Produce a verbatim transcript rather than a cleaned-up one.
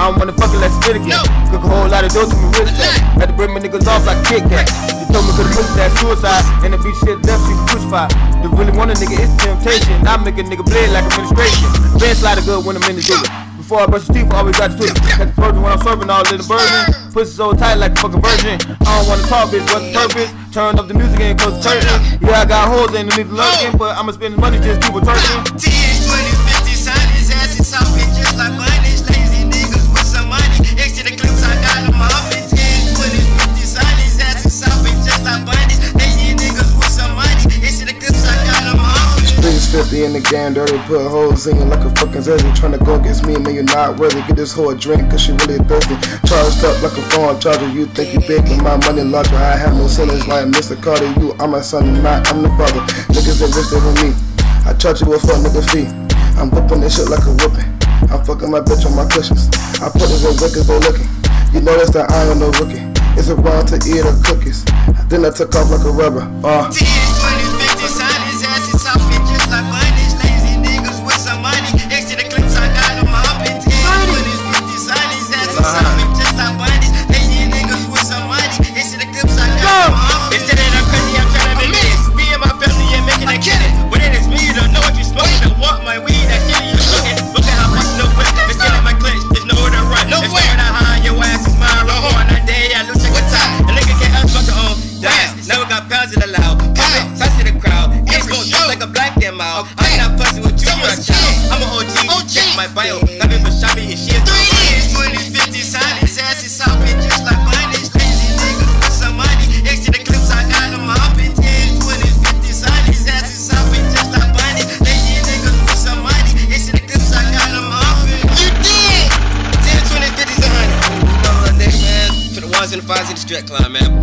I don't wanna fuck it, let's spit again. Cook a whole lot of dough to my wrist back. Had to bring my niggas off like Kit Kat. They told me could've pushed that suicide, and the beat shit left, she crucified. They really want a nigga, it's temptation. I make a nigga bleed like administration. Band slider good when I'm in the digger. Before I brush your teeth, I always got to tweet. Got the virgin when I'm serving all in the virgin. Pussy so tight like a fucking virgin. I don't wanna talk, bitch, what's the purpose? Turn up the music and close the curtain. Yeah, I got hoes and need to lurking, but I'ma spend the money just keep it turking. ten, twenty, fifty, sign his ass and talking just like bunnies. Lazy niggas with some money. Next to the clips, I got them hopping. ten, twenty, fifty, sign his ass and talking just like bunnies. Lazy niggas with some money. Next to the clips, I got them hopping. Streets fifty in the game, dirty, put hoes in you like a fucking zesty. Tryna go against me, man, you're not worthy. Get this whole drink, cause she really thirsty. Charged up like a phone charger, you think you big, but my money larger. I have no ceilings like Mister Carter. You are my son and not, I'm the father. Niggas that richer than me, I charge you a fuck nigga fee. I'm whipping this shit like a whooping. I'm fucking my bitch on my cushions. I put it in wickers, they looking. You notice that I am no rookie. It's around to eat her cookies. Then I took off like a rubber. Uh. ten, twenty, fifty, sign his ass and talking just like bunnies. Lazy niggas with some money. Next to the clips, I got them hopping. ten, twenty, fifty, sign his ass and talking just like bunnies. Lazy niggas with some money. Next to the clips, I got them hopping. Instead of that crazy, I'm trying to make this. Me and my family ain't making a killing. But it is me, you don't know what you smoking. Don't want my weed, that shit you cooking. Look at how much no whip. It's still in my clutch, there's nowhere to run. No way. It's high, your ass is mine. Roll on that day, I lose check what time. A nigga can't ask fuck on. Dance, never got pounds in the loud. Pop it, touch to the crowd. It's gon' just like a black damn mouth. I'm not fussing with you, you're a child. I'm an O G, check my bio. Got me for shopping and shit. three, twenty, fifty, sign his ass is hopping just like bunnies. Lazy niggas with some money. Next to the clips, I got them hopping. ten, twenty, fifty, sign his ass is hopping just like bunnies. Lazy niggas with some money. Next to the clips, I got them hopping. You did! ten, twenty, fifty, one hundred. You know what, nigga, man? For the ones and the fives in the strip club, man.